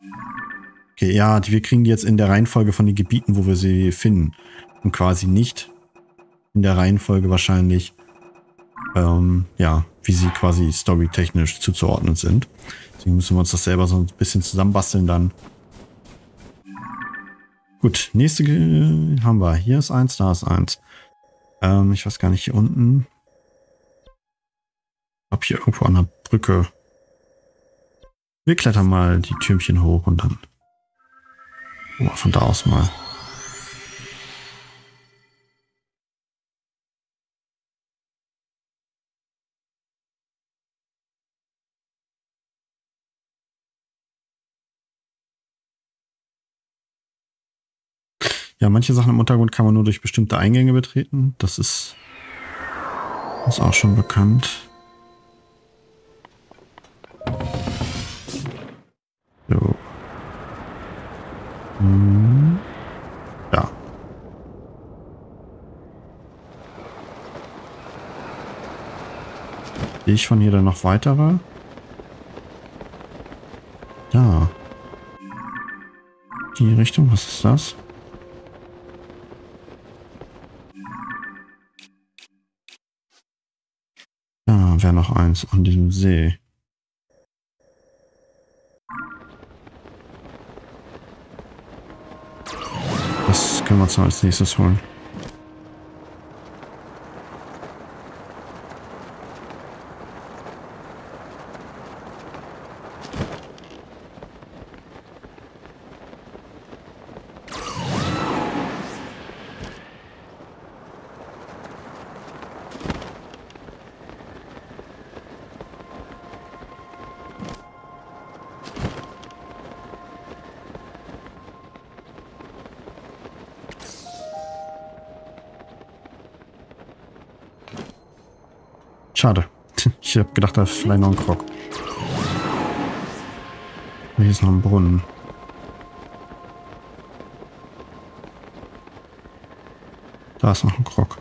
Okay, ja, wir kriegen die jetzt in der Reihenfolge von den Gebieten, wo wir sie finden. Und quasi nicht in der Reihenfolge wahrscheinlich, ja, wie sie quasi storytechnisch zuzuordnen sind. Deswegen müssen wir uns das selber so ein bisschen zusammenbasteln dann. Gut, nächste haben wir. Hier ist eins, da ist eins. Ich weiß gar nicht, hier unten. Ob hier irgendwo an der Brücke. Wir klettern mal die Türmchen hoch und dann von da aus mal. Ja, manche Sachen im Untergrund kann man nur durch bestimmte Eingänge betreten. Das ist auch schon bekannt. So. Ja. Sehe ich von hier dann noch weitere? Ja. Die Richtung, was ist das? Ja, wäre noch eins an diesem See. Das können wir uns als nächstes holen. Schade. Ich habe gedacht, da ist vielleicht noch ein Krog. Hier ist noch ein Brunnen. Da ist noch ein Krog.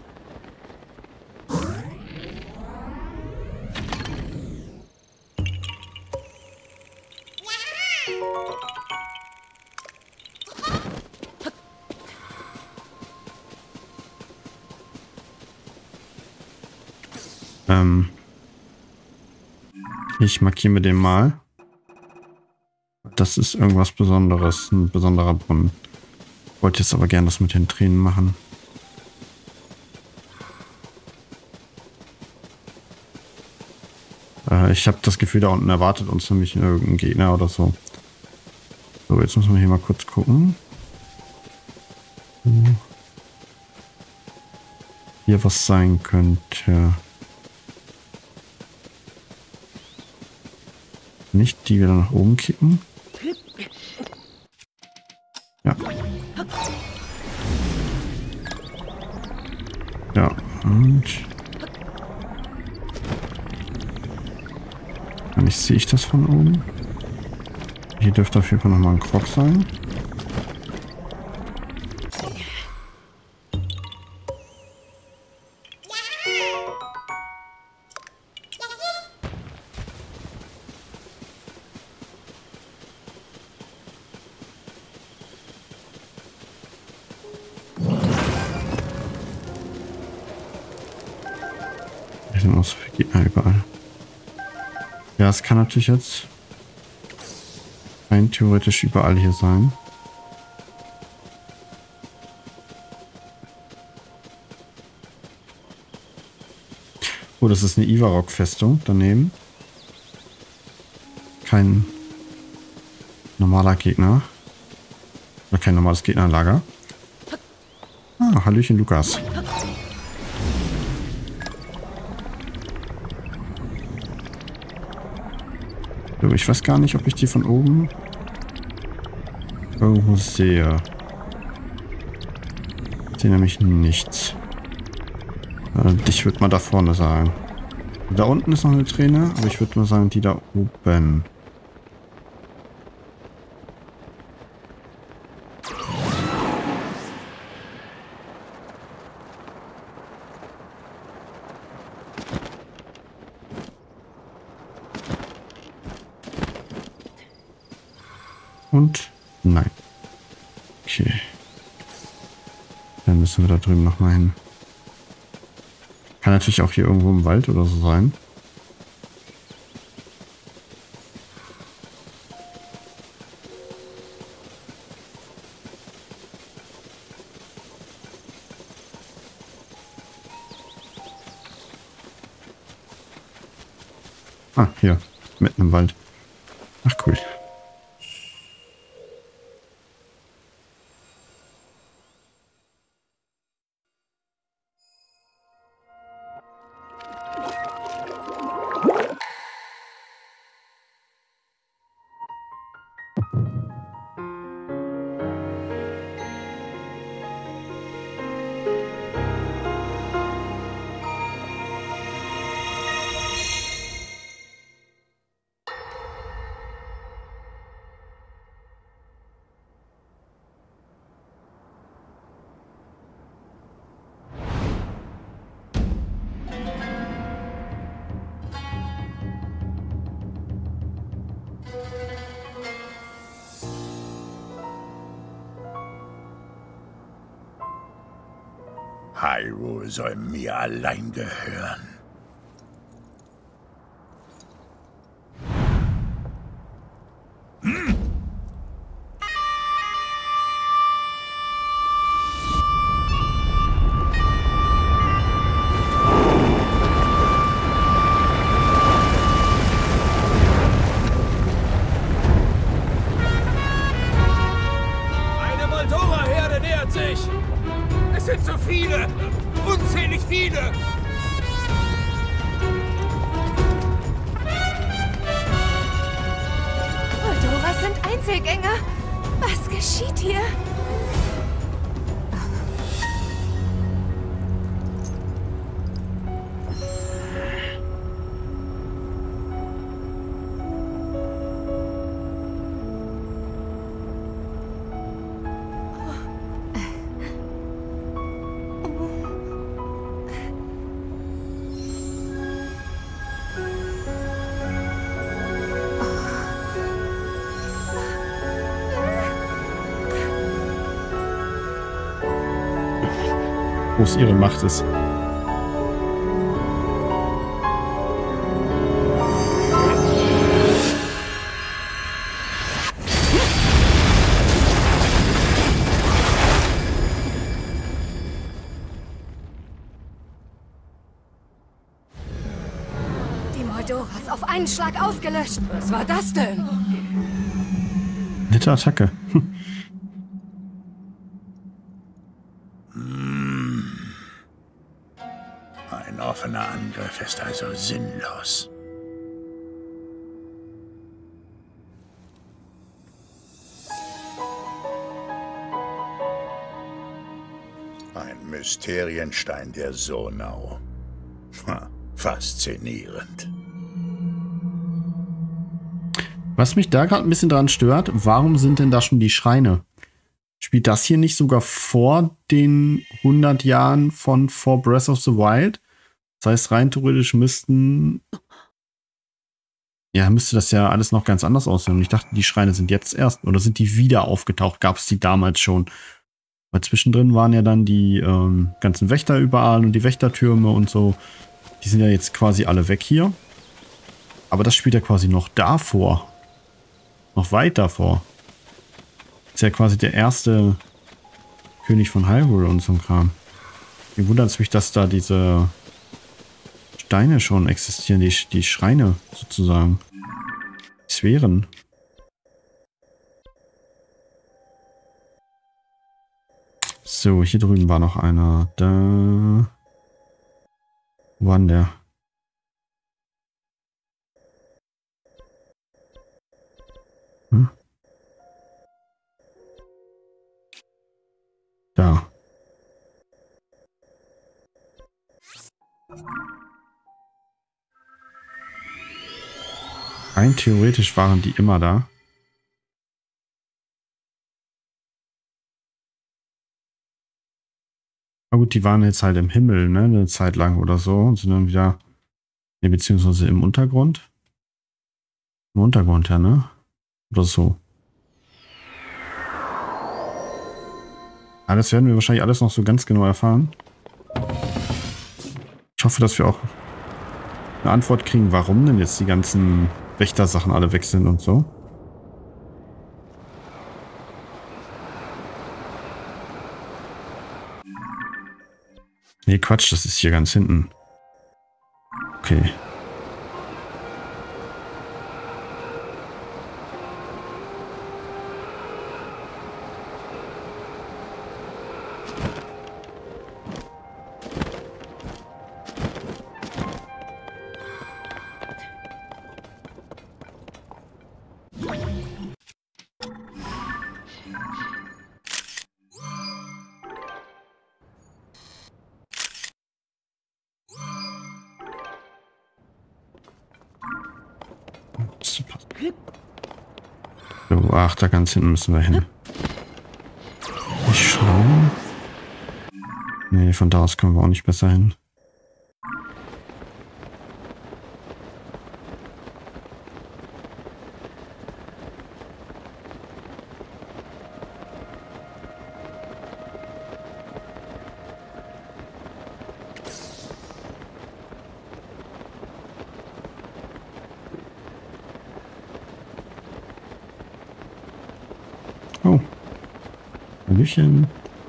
Ich markiere mir den mal. Das ist irgendwas Besonderes, ein besonderer Brunnen. Ich wollte jetzt aber gerne das mit den Tränen machen. Ich habe das Gefühl, da unten erwartet uns nämlich irgendein Gegner oder so. So, jetzt müssen wir hier mal kurz gucken. Hier was sein könnte. Nicht die wieder nach oben kippen. Ja. Ja, und... Sehe ich das von oben? Hier dürfte auf jeden Fall nochmal ein Krog sein. Hier sind auch so viele Gegner überall. Ja, es kann natürlich jetzt rein theoretisch überall hier sein. Oh, das ist eine Ivarok-Festung daneben. Kein normaler Gegner. Oder kein normales Gegnerlager. Ah, Hallöchen Lukas. So, ich weiß gar nicht, ob ich die von oben irgendwo sehe. Ich sehe nämlich nichts. Ich würde mal da vorne sagen. Da unten ist noch eine Träne, aber ich würde mal sagen, die da oben. Und nein. Okay. Dann müssen wir da drüben nochmal hin. Kann natürlich auch hier irgendwo im Wald oder so sein. Ah, hier. Mitten im Wald. Ach, cool. Hyrule soll mir allein gehören. Eine Moldora-Herde nähert sich! Es sind so viele! Unzählig viele! Moldoras sind Einzelgänger. Was geschieht hier? Wo es ihre Macht ist. Die Moldoras auf einen Schlag ausgelöscht. Was war das denn? Nette Attacke. Ein offener Angriff ist also sinnlos. Ein Mysterienstein der Sonau. Faszinierend. Was mich da gerade ein bisschen dran stört, warum sind denn da schon die Schreine? Spielt das hier nicht sogar vor den 100 Jahren von For Breath of the Wild? Das heißt, rein theoretisch müsste das ja alles noch ganz anders aussehen. Und ich dachte, die Schreine sind jetzt erst, oder sind die wieder aufgetaucht? Gab es die damals schon? Weil zwischendrin waren ja dann die ganzen Wächter überall und die Wächtertürme und so. Die sind ja jetzt quasi alle weg hier. Aber das spielt ja quasi noch davor. Noch weit davor. Ist ja quasi der erste König von Hyrule und so ein Kram. Mir wundert es mich, dass da diese Steine schon existieren, die Schreine sozusagen. Die Sphären. So, hier drüben war noch einer. Da. Wo war denn der? Da. Rein theoretisch waren die immer da. Aber gut, die waren jetzt halt im Himmel, ne, eine Zeit lang oder so und sind dann wieder, ne, beziehungsweise im Untergrund. Im Untergrund, ja, ne? Oder so. Ja, das werden wir wahrscheinlich alles noch so ganz genau erfahren. Ich hoffe, dass wir auch eine Antwort kriegen, warum denn jetzt die ganzen Wächtersachen alle weg sind und so. Nee, Quatsch, das ist hier ganz hinten. Okay. So, ach, da ganz hinten müssen wir hin. Ich schaue. Nee, von da aus kommen wir auch nicht besser hin. Oh. Hallöchen.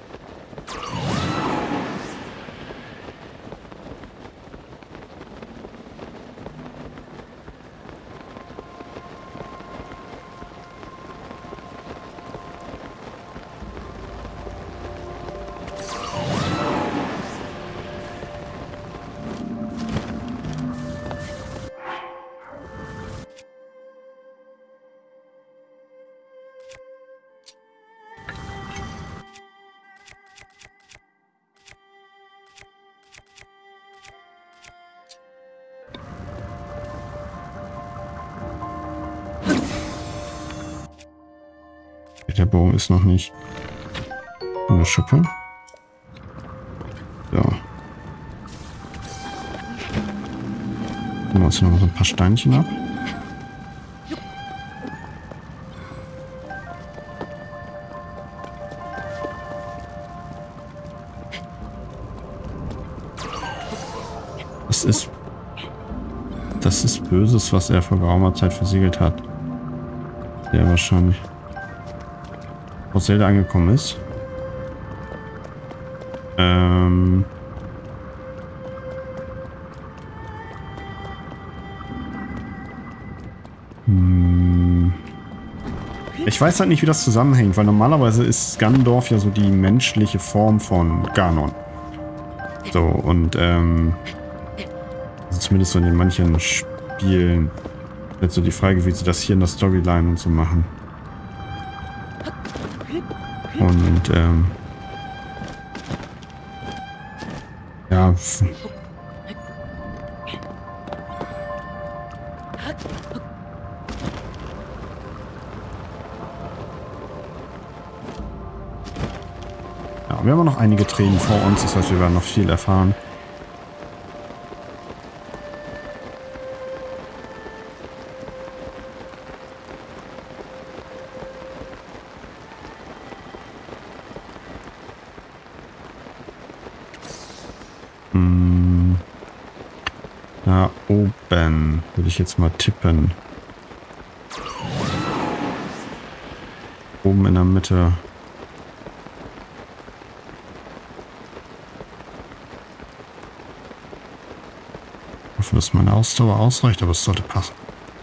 Der Bogen ist noch nicht. Eine Schuppe. So. Nehmen wir uns noch so ein paar Steinchen ab. Das ist Böses, was er vor geraumer Zeit versiegelt hat. Sehr wahrscheinlich. Wo Zelda angekommen ist. Ich weiß halt nicht, wie das zusammenhängt, weil normalerweise ist Ganondorf ja so die menschliche Form von Ganon. So, und also zumindest so in den manchen Spielen. Jetzt so die Frage, wie sie das hier in der Storyline und so machen. Und ja. Ja, wir haben noch einige Tränen vor uns, das heißt, wir werden noch viel erfahren. Da oben würde ich jetzt mal tippen. Oben in der Mitte. Ich hoffe, dass meine Ausdauer ausreicht, aber es sollte passen.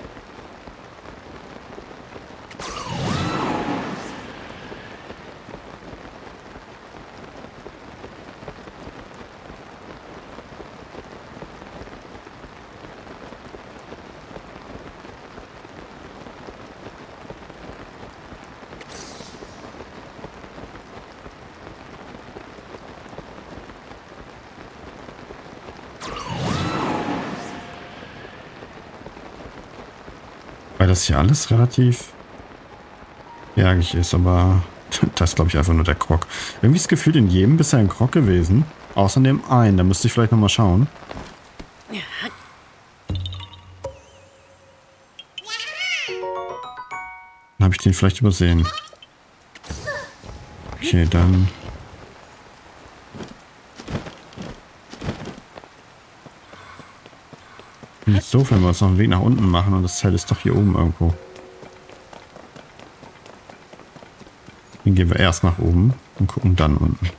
Weil das hier alles relativ bergig ist, aber das ist, glaube ich, einfach nur der Krog. Irgendwie ist das Gefühl in jedem bisher ein Krog gewesen. Außer dem einen, da müsste ich vielleicht nochmal schauen. Dann habe ich den vielleicht übersehen. Okay, dann ist doof, wenn wir uns noch einen Weg nach unten machen und das Zelt ist doch hier oben irgendwo. Dann gehen wir erst nach oben und gucken dann unten.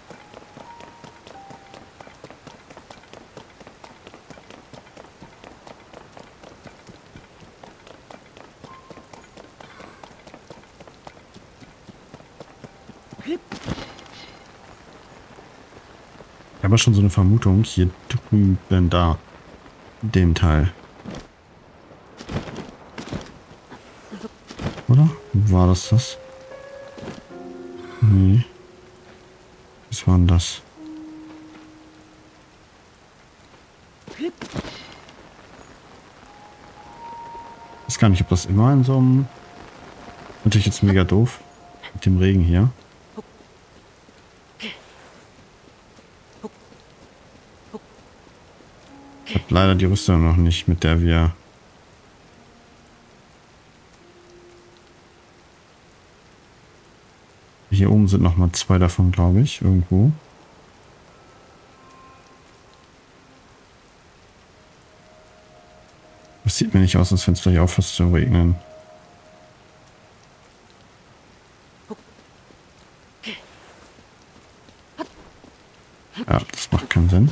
Ich habe schon so eine Vermutung, hier drüben, da, in dem Teil. Oder? War das? Nee. Was war denn das? Ich weiß gar nicht, ob das immer in so einem... Natürlich jetzt mega doof. Mit dem Regen hier. Ich habe leider die Rüstung noch nicht, mit der wir... Hier oben sind nochmal 2 davon, glaube ich, irgendwo. Das sieht mir nicht aus, als wenn es gleich aufhört zu regnen. Ja, das macht keinen Sinn.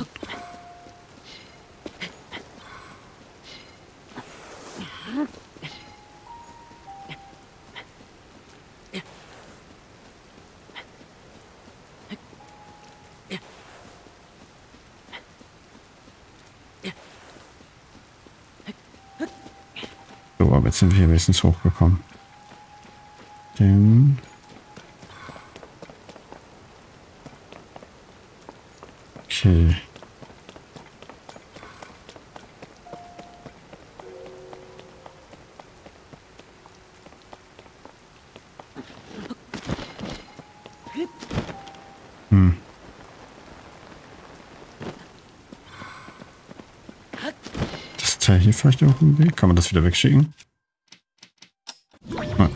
So, aber jetzt sind wir hier wenigstens hochgekommen. Okay. Das Teil hier vielleicht irgendein Weg? Kann man das wieder wegschicken? Ah.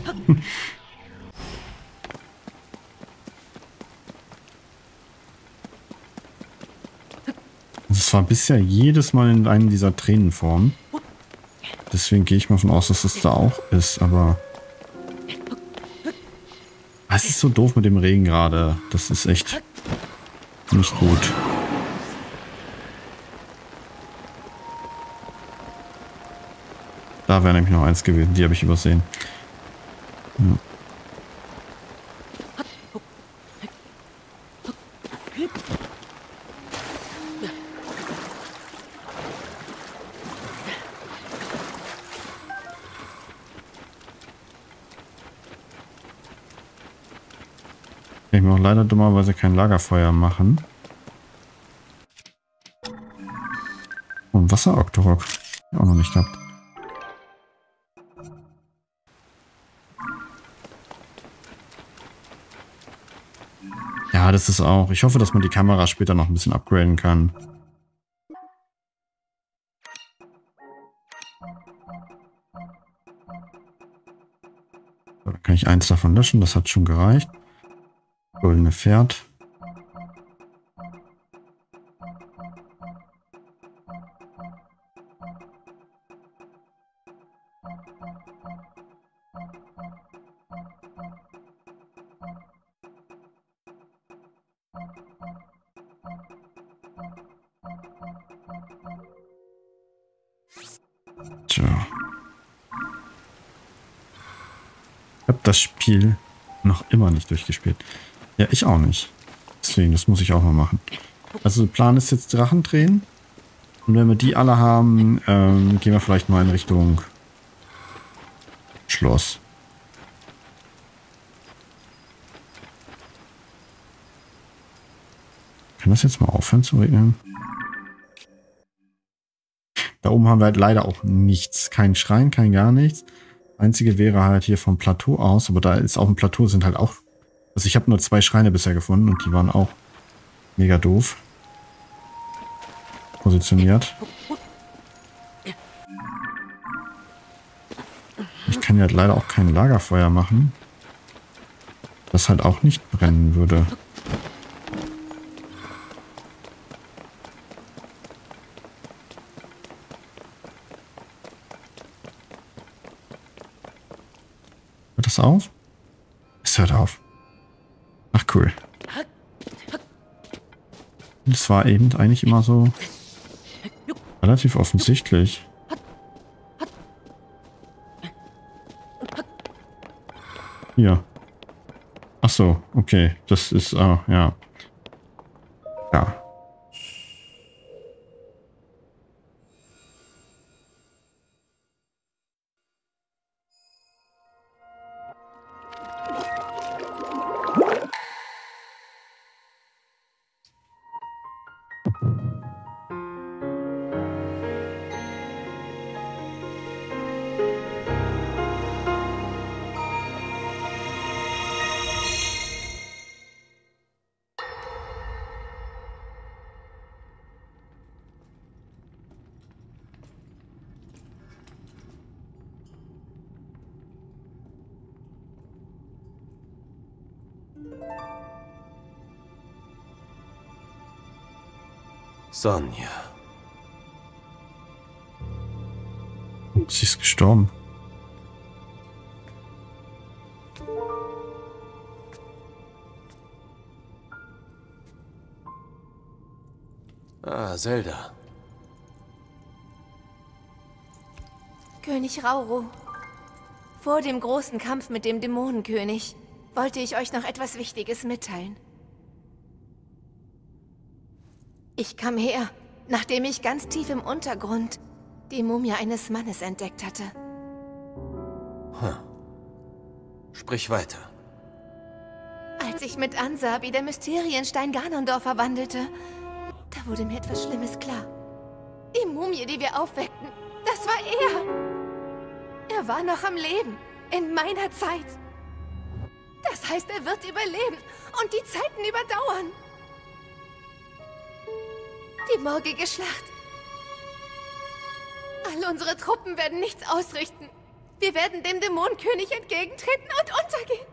Das war bisher jedes Mal in einem dieser Tränenformen. Deswegen gehe ich mal von aus, dass es da auch ist, aber... Es ist so doof mit dem Regen gerade. Das ist echt nicht gut. Da wäre nämlich noch eins gewesen, die habe ich übersehen. Ja. Ich muss auch leider dummerweise kein Lagerfeuer machen. Und Wasser-Octorok. Auch noch nicht gehabt. Ja, das ist auch. Ich hoffe, dass man die Kamera später noch ein bisschen upgraden kann. So, dann kann ich eins davon löschen. Das hat schon gereicht. Goldene Pferd. Tja. Ich habe das Spiel noch immer nicht durchgespielt. Ja, ich auch nicht. Deswegen, das muss ich auch mal machen. Also der Plan ist jetzt Drachen drehen. Und wenn wir die alle haben, gehen wir vielleicht mal in Richtung Schloss. Kann das jetzt mal aufhören zu regnen? Da oben haben wir halt leider auch nichts. Kein Schrein, kein gar nichts. Einzige wäre halt hier vom Plateau aus. Aber da ist auf dem Plateau sind halt auch... Also ich habe nur 2 Schreine bisher gefunden und die waren auch mega doof positioniert. Ich kann ja halt leider auch kein Lagerfeuer machen, das halt auch nicht brennen würde. das auf? Es hört auf. Ach cool. Das war eben eigentlich immer so relativ offensichtlich. Hier. Ach so, okay. Das ist, ja. Ja. Sonja. Sie ist gestorben. Ah, Zelda. König Rauro. Vor dem großen Kampf mit dem Dämonenkönig wollte ich euch noch etwas Wichtiges mitteilen. Ich kam her, nachdem ich ganz tief im Untergrund die Mumie eines Mannes entdeckt hatte. Sprich weiter. Als ich mit ansah, wie der Mysterienstein Ganondorf verwandelte, da wurde mir etwas Schlimmes klar. Die Mumie, die wir aufweckten, das war er. Er war noch am Leben, in meiner Zeit. Das heißt, er wird überleben und die Zeiten überdauern. Die morgige Schlacht. All unsere Truppen werden nichts ausrichten. Wir werden dem Dämonenkönig entgegentreten und untergehen.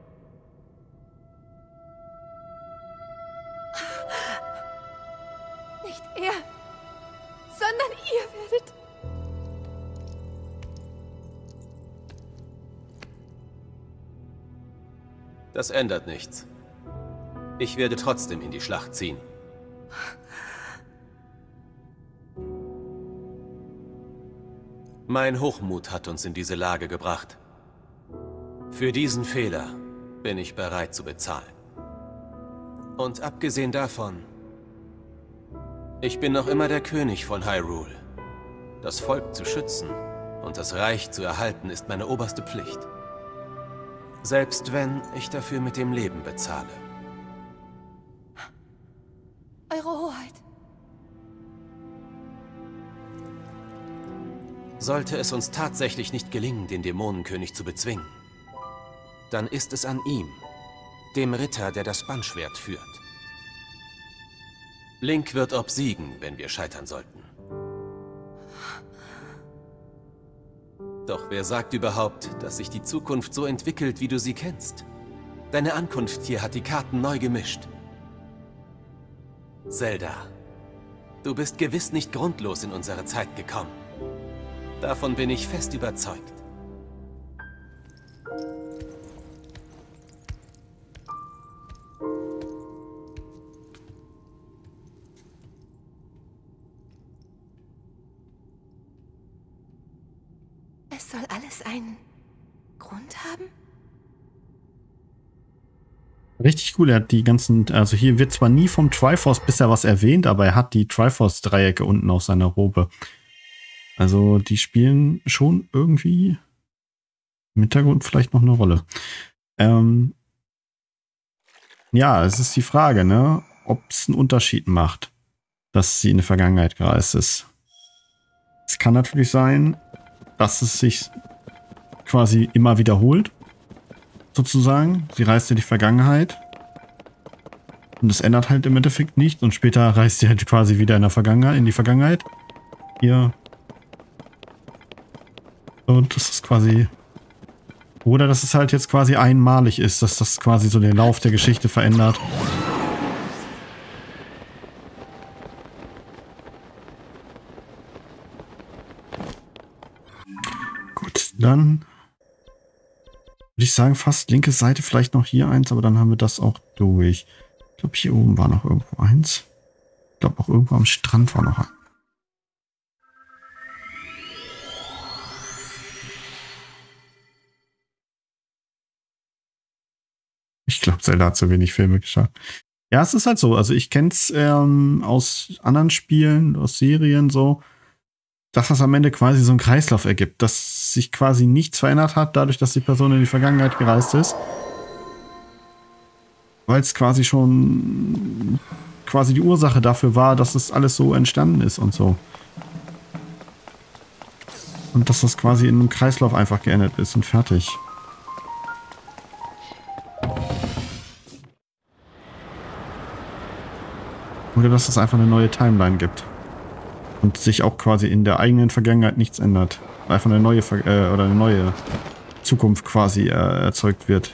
Nicht er, sondern ihr werdet. Das ändert nichts. Ich werde trotzdem in die Schlacht ziehen. Mein Hochmut hat uns in diese Lage gebracht. Für diesen Fehler bin ich bereit zu bezahlen. Und abgesehen davon, ich bin noch immer der König von Hyrule. Das Volk zu schützen und das Reich zu erhalten, ist meine oberste Pflicht. Selbst wenn ich dafür mit dem Leben bezahle. Eure Hoheit. Sollte es uns tatsächlich nicht gelingen, den Dämonenkönig zu bezwingen, dann ist es an ihm, dem Ritter, der das Bannschwert führt. Link wird obsiegen, wenn wir scheitern sollten. Doch wer sagt überhaupt, dass sich die Zukunft so entwickelt, wie du sie kennst? Deine Ankunft hier hat die Karten neu gemischt. Zelda, du bist gewiss nicht grundlos in unsere Zeit gekommen. Davon bin ich fest überzeugt. Es soll alles einen Grund haben? Richtig cool, er hat die ganzen, also hier wird zwar nie vom Triforce bisher was erwähnt, aber er hat die Triforce-Dreiecke unten auf seiner Robe. Also die spielen schon irgendwie im Hintergrund vielleicht noch eine Rolle. Ja, es ist die Frage, ne, ob es einen Unterschied macht, dass sie in der Vergangenheit gereist ist. Es kann natürlich sein, dass es sich quasi immer wiederholt, sozusagen. Sie reist in die Vergangenheit und es ändert halt im Endeffekt nichts und später reist sie halt quasi wieder in die Vergangenheit. Hier. Und das ist quasi... Oder dass es halt jetzt quasi einmalig ist, dass das quasi so den Lauf der Geschichte verändert. Gut, dann würde würde ich sagen, fast linke Seite, vielleicht noch hier eins, aber dann haben wir das auch durch. Ich glaube, hier oben war noch irgendwo eins. Ich glaube, auch irgendwo am Strand war noch ein. Ich glaube, Zelda hat zu wenig Filme geschaut. Ja, es ist halt so. Also ich kenne es aus anderen Spielen, aus Serien so, dass das am Ende quasi so einen Kreislauf ergibt, dass sich quasi nichts verändert hat, dadurch, dass die Person in die Vergangenheit gereist ist. Weil es quasi schon quasi die Ursache dafür war, dass das alles so entstanden ist und so. Und dass das quasi in einem Kreislauf einfach geendet ist und fertig. Oder dass es einfach eine neue Timeline gibt. Und sich auch quasi in der eigenen Vergangenheit nichts ändert. Einfach eine neue oder eine neue Zukunft quasi erzeugt wird.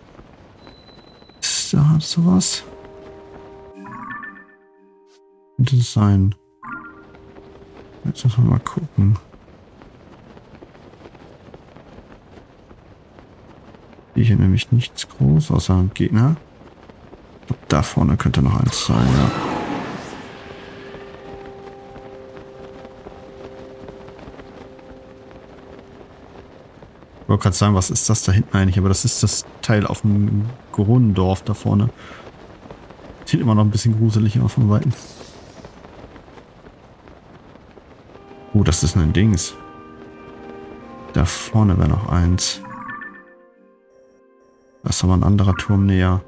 Ist da sowas? Könnte es sein. Jetzt müssen wir mal gucken. Hier nämlich nichts groß, außer ein Gegner. Ich glaube, da vorne könnte noch eins sein, ja. Ich wollte gerade sagen, was ist das da hinten eigentlich? Aber das ist das Teil auf dem Gorundorf da vorne. Sieht immer noch ein bisschen gruselig aus von Weitem. Oh, das ist ein Dings. Da vorne wäre noch eins. Da ist aber ein anderer Turm näher.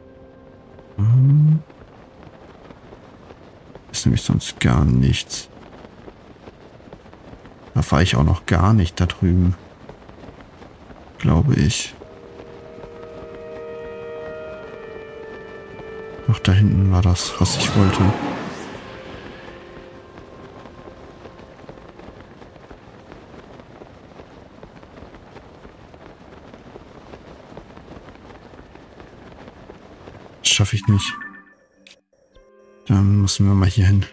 Ist nämlich sonst gar nichts. Da war ich auch noch gar nicht da drüben. Glaube ich. Ach, da hinten war das, was ich wollte. Das schaffe ich nicht. Dann müssen wir mal hier hin.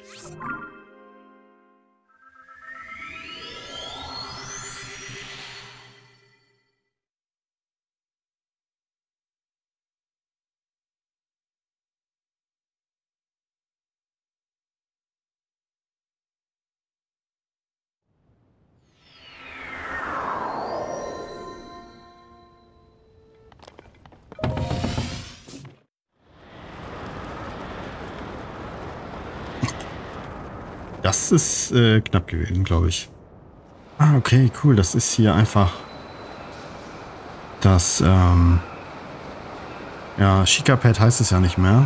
Das ist knapp gewesen, glaube ich. Ah, okay, cool. Das ist hier einfach das, ja, Shikapad heißt es ja nicht mehr.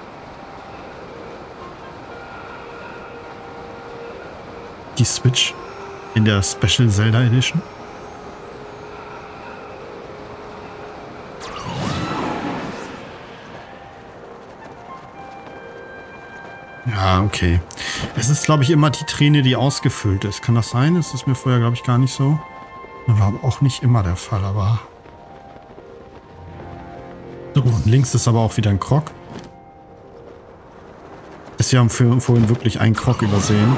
Die Switch in der Special Zelda Edition. Ja, okay. Es ist, glaube ich, immer die Träne, die ausgefüllt ist. Kann das sein? Das ist mir vorher, glaube ich, gar nicht so. War aber auch nicht immer der Fall, aber... So, und links ist aber auch wieder ein Krog. Wir haben vorhin wirklich einen Krog übersehen.